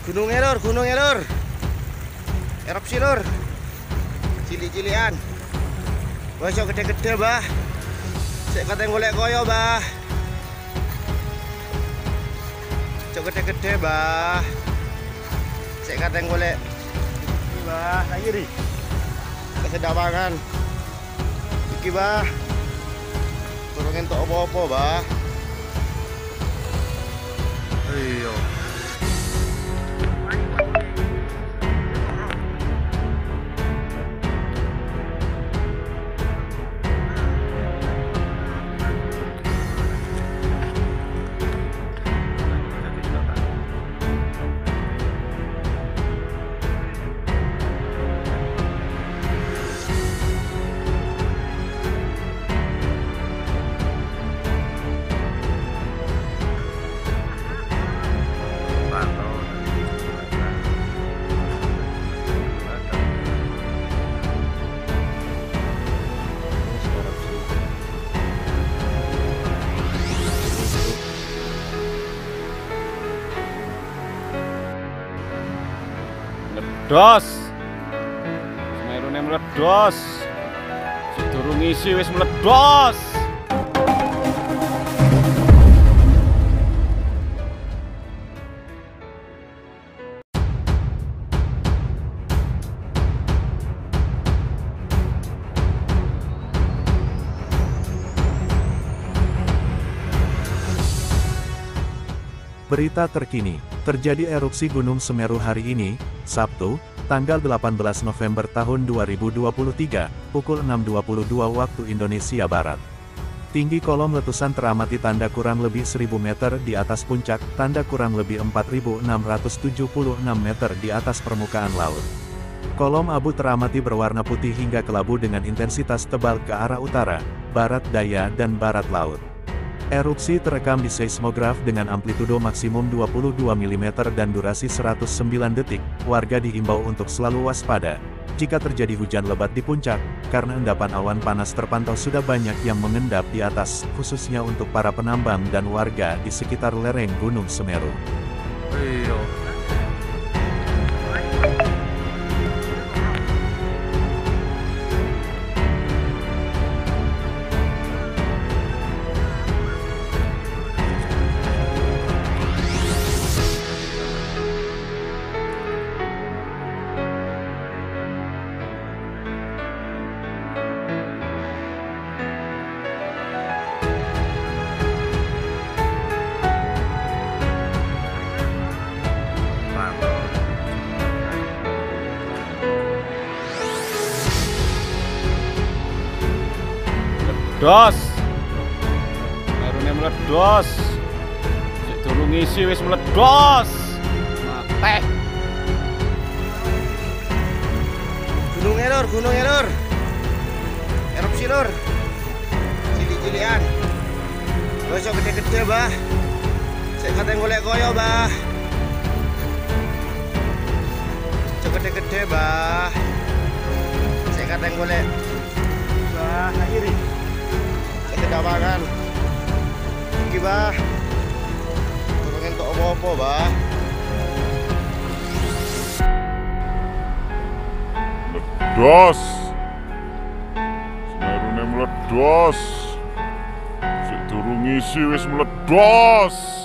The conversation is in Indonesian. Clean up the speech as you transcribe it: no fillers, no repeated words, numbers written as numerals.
Gunungnya lur. Erupsi lur. Cilik-cilikan. Wes yo gede-gede, Bah. Sik kateng golek koyo, Bah. Cok gede-gede, Bah. Sik kateng golek. Bah, ayo ri. Kesedawangan. Iki, Bah. Turun entuk apa-apa, Bah. Iya. Meledos. Semerune meledos. Sedurung isi wis meledos. Berita terkini, terjadi erupsi Gunung Semeru hari ini, Sabtu, tanggal 18 November tahun 2023, pukul 6.22 waktu Indonesia Barat. Tinggi kolom letusan teramati tanda kurang lebih 1000 meter di atas puncak, tanda kurang lebih 4676 meter di atas permukaan laut. Kolom abu teramati berwarna putih hingga kelabu dengan intensitas tebal ke arah utara, barat daya dan barat laut. Erupsi terekam di seismograf dengan amplitudo maksimum 22 mm dan durasi 109 detik. Warga diimbau untuk selalu waspada jika terjadi hujan lebat di puncak, karena endapan awan panas terpantau sudah banyak yang mengendap di atas, khususnya untuk para penambang dan warga di sekitar lereng Gunung Semeru. Meledos. Semerune meledos. Sedurung isi wis meledos. Mate. Gunungnya lur. Erupsi lur. Cilik-cilikan. Wes yo gede-gede, Bah. Sik kateng golek koyo, Bah. Cok gede-gede, Bah. Sik kateng golek. Bah, ayo ri. Kesedawangan. Iki, Bah. Turun entuk apa-apa, Bah. Meledos. Semerune meledos. Sedurung isi wis meledos.